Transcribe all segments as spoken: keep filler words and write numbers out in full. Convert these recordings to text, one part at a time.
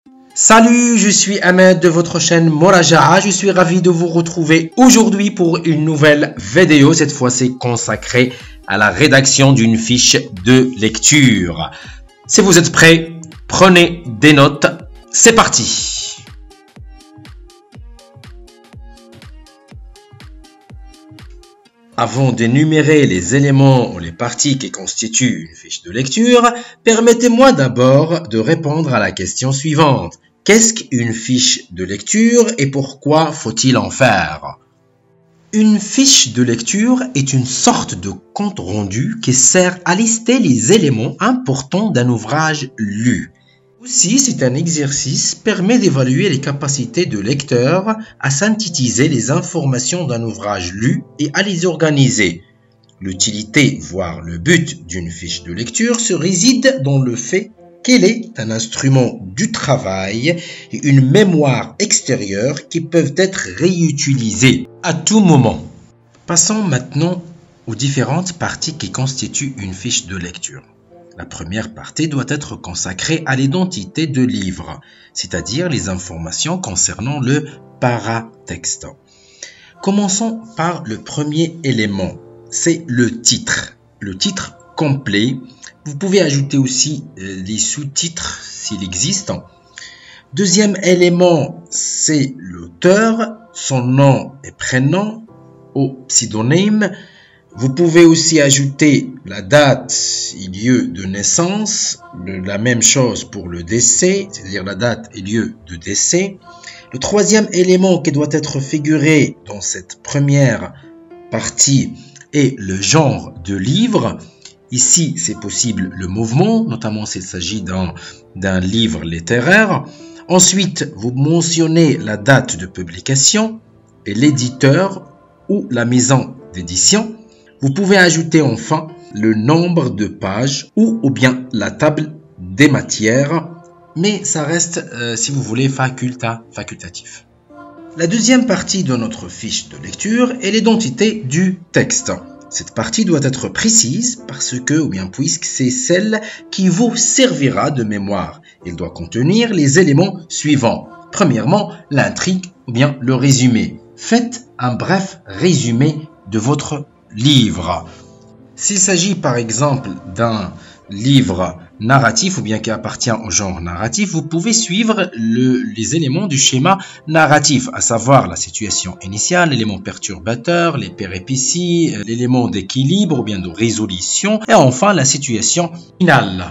Salut, je suis Ahmed de votre chaîne Moraja'a. Je suis ravi de vous retrouver aujourd'hui pour une nouvelle vidéo. Cette fois, c'est consacré à la rédaction d'une fiche de lecture. Si vous êtes prêts, prenez des notes. C'est parti. Avant d'énumérer les éléments ou les parties qui constituent une fiche de lecture, permettez-moi d'abord de répondre à la question suivante. Qu'est-ce qu'une fiche de lecture et pourquoi faut-il en faire? Une fiche de lecture est une sorte de compte rendu qui sert à lister les éléments importants d'un ouvrage lu. Aussi, c'est un exercice qui permet d'évaluer les capacités de lecteur à synthétiser les informations d'un ouvrage lu et à les organiser. L'utilité, voire le but d'une fiche de lecture se réside dans le fait qu'elle est un instrument du travail et une mémoire extérieure qui peuvent être réutilisées à tout moment. Passons maintenant aux différentes parties qui constituent une fiche de lecture. La première partie doit être consacrée à l'identité de livre, c'est-à-dire les informations concernant le paratexte. Commençons par le premier élément, c'est le titre. Le titre complet. Vous pouvez ajouter aussi les sous-titres s'il existe. Deuxième élément, c'est l'auteur, son nom et prénom ou pseudonyme. Vous pouvez aussi ajouter la date et lieu de naissance, la même chose pour le décès, c'est-à-dire la date et lieu de décès. Le troisième élément qui doit être figuré dans cette première partie est le genre de livre. Ici, c'est possible le mouvement, notamment s'il s'agit d'un d'un livre littéraire. Ensuite, vous mentionnez la date de publication et l'éditeur ou la maison d'édition. Vous pouvez ajouter enfin le nombre de pages ou, ou bien la table des matières, mais ça reste, euh, si vous voulez, faculta, facultatif. La deuxième partie de notre fiche de lecture est l'identité du texte. Cette partie doit être précise parce que, ou bien puisque c'est celle qui vous servira de mémoire. Elle doit contenir les éléments suivants. Premièrement, l'intrigue ou bien le résumé. Faites un bref résumé de votre livre. S'il s'agit par exemple d'un livre narratif ou bien qui appartient au genre narratif, vous pouvez suivre le, les éléments du schéma narratif, à savoir la situation initiale, l'élément perturbateur, les péripéties, l'élément d'équilibre ou bien de résolution et enfin la situation finale.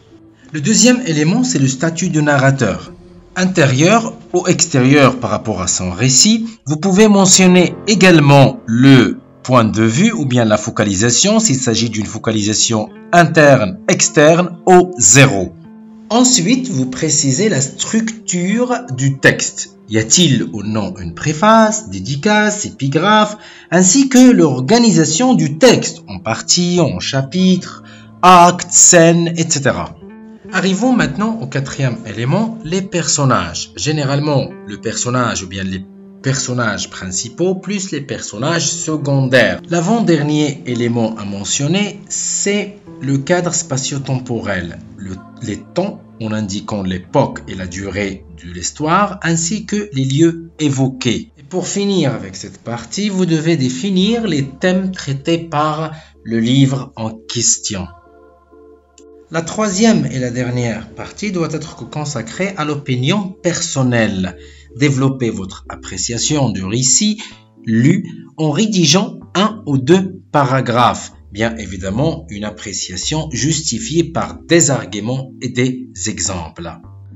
Le deuxième élément, c'est le statut de narrateur. Intérieur ou extérieur par rapport à son récit, vous pouvez mentionner également le point de vue ou bien la focalisation s'il s'agit d'une focalisation interne, externe ou zéro. Ensuite, vous précisez la structure du texte. Y a-t-il ou non une préface, dédicace, épigraphe, ainsi que l'organisation du texte en parties, en chapitres, actes, scènes, et cetera. Arrivons maintenant au quatrième élément, les personnages. Généralement, le personnage ou bien les personnages principaux plus les personnages secondaires. L'avant-dernier élément à mentionner, c'est le cadre spatio-temporel, le, les temps en indiquant l'époque et la durée de l'histoire, ainsi que les lieux évoqués. Et pour finir avec cette partie, vous devez définir les thèmes traités par le livre en question. La troisième et la dernière partie doit être consacrée à l'opinion personnelle. Développez votre appréciation du récit lu en rédigeant un ou deux paragraphes. Bien évidemment, une appréciation justifiée par des arguments et des exemples.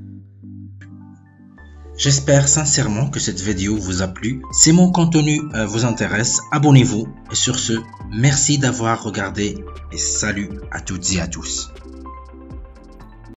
J'espère sincèrement que cette vidéo vous a plu. Si mon contenu vous intéresse, abonnez-vous. Et sur ce, merci d'avoir regardé et salut à toutes et à tous.